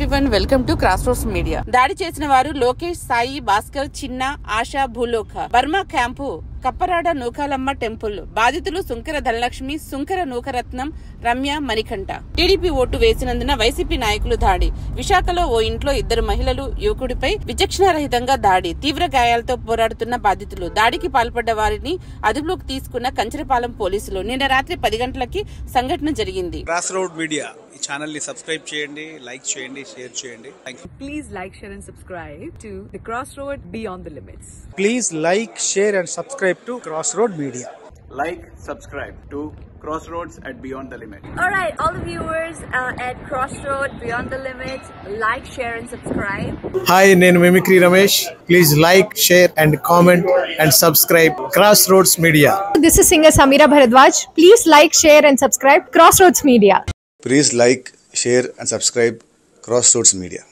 Everyone, welcome to cross roads media. దాడి చేసిన వారు Lokesh, Sai, Bhaskar, Chinna, Asha, Bhuloka. Burma camp, Kapparada Nookalamma temple. బాధితులు సుంకర ధనలక్ష్మి, సుంకర నూకరత్నం, రమ్య, మణికంఠ. టీడీపీ ఓటు వేసినందున వైసీపీ నాయకులు దాడి. విశాఖలో ఓ ఇంట్లో 2 మహిళలు యువకుడిపై విచక్షణారహితంగా దాడి. తీవ్ర గాయాలతో పోరాడుతున్న బాధితులు. దాడికి పాల్పడ్డ వారిని అదుపులోకి తీసుకున్న కంచరపాలెం పోలీసులు. నిన్న రాత్రి 10 గంటలకి సంఘటన జరిగింది. క్రాస్ రోడ్ మీడియా ఈ ఛానల్ ని సబ్స్క్రైబ్ చేయండి, లైక్ చేయండి, షేర్ చేయండి. Please like, share and subscribe to The Crossroad Beyond the Limits. Please like, share and subscribe to Crossroad Media. Like, subscribe to Crossroads at Beyond the Limit. Alright, all the viewers at Crossroad Beyond the Limits, like, share and subscribe. Hi, nenu Mimicry Ramesh. Please like, share and comment and subscribe Crossroads Media. This is singer Samira Bharadwaj. Please like, share and subscribe Crossroads Media. Please like, share and subscribe Crossroads Media.